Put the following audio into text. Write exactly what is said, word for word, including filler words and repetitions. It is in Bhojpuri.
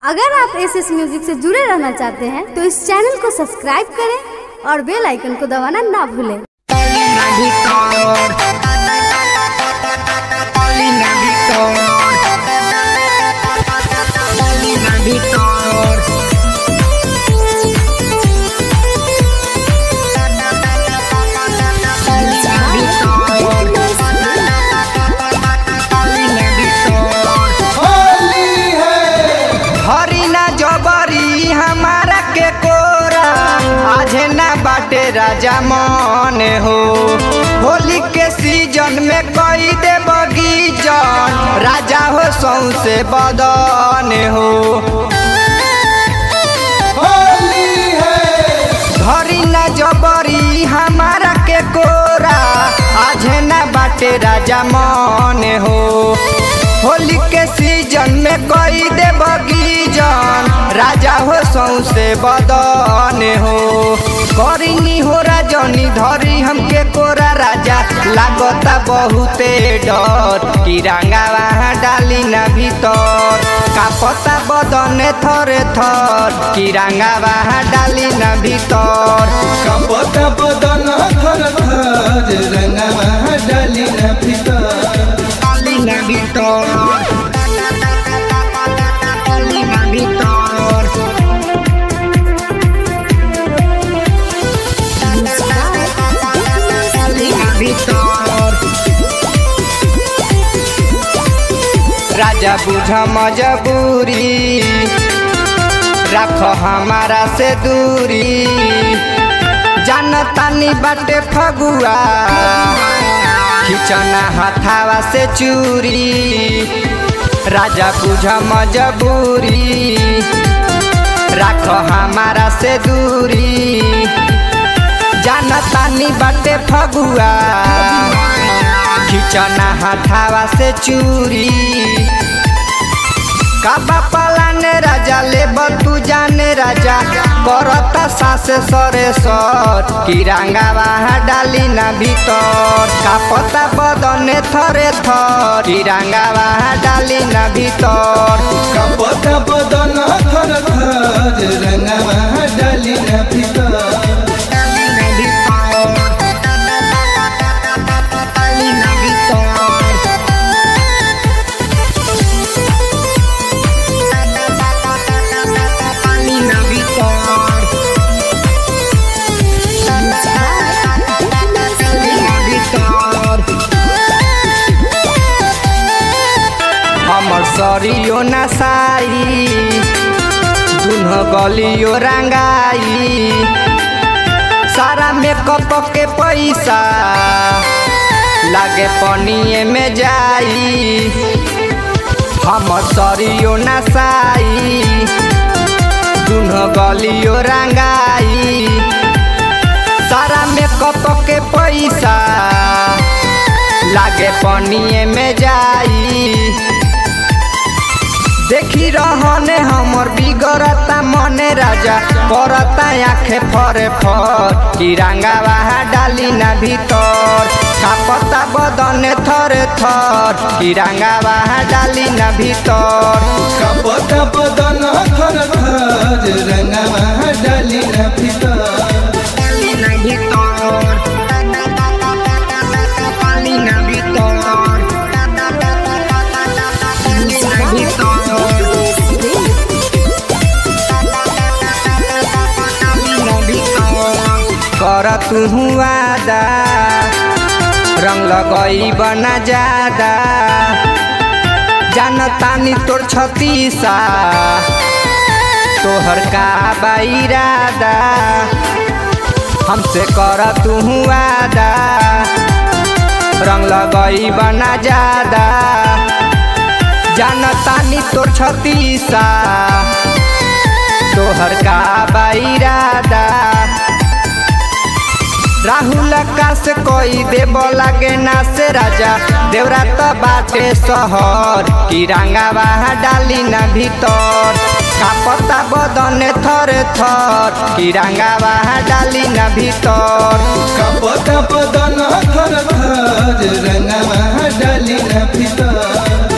अगर आप एस एस म्यूजिक से जुड़े रहना चाहते हैं तो इस चैनल को सब्सक्राइब करें और बेल आइकन को दबाना ना भूलें। बाटे राजा मन हो होली के सीजन में कई दे बगीचन राजा हो सौसे बदन हो होली है धरी न जबरी हमारा के कोरा आज न बाटे राजा मन हो होली के सीजन में कई दे बगीचन राजा हो सौसे बदन हो करिनी हो राजनी धरी हमके कोरा राजा लागता बहुते डर कि रंगावा डाली न भीतर कापता बदन थरे थर कि रंगावा डाली न भीतर कापता बदन थरे थर रंगावा डाली न भीतर डाली न भीतर डाली न भीतर राजा बुझ मजबूरी रख हमारा से दूरी जानतानी बाटे फगुआ खिचना हथावा से चूरी राजा बुझ मजबूरी रख हमारा से दूरी जानतानी बाटे फगुआ खिचना हथावा से चूरी काबा पलाने राजा ले बतू जाने राजा करता सास सरे सर कि रंगावा डाली न भीतर कापता बदने थरे थर कि रंगावा डाली न भीतर कापता बदन थरे थर रंगावा डाली न भीतर सरियो नसाई दुनो गलियो रंगाई सारा मेकअप के पैसा लागे पनिए में जाई हम सरियो नसाई दुनो गलियो रंगाई सारा मेकअप के पैसा लागे पनिए में जाई देखी रहने हमर बिगड़ता मने राजा करता आँखे फरे फर कि रंगावा डाली न भीतर कापता बदने थरे थर कि रंगावा डाली न भीतर कापता बदन थरे थर रंगावा डाली न भीतर डाली न भीतर डाली न भीतर कर तू वादा रंग लगई बना जादा जानतानी तोर छतीसा तोहर का बाइरादा हमसे कर तू वादा रंग लगई बना जादा जानतानी तोर छतीसा तोहर का बाइरादा राहुल का से कोई देव लागे ना से राजा देवरा तो बाटे सहर कि रंगावा डाली न भीतर कापता बदने थरे थर कि रंगावा डाली न भीतर कापता बदन थरे थर रंगावा डाली न भीतर।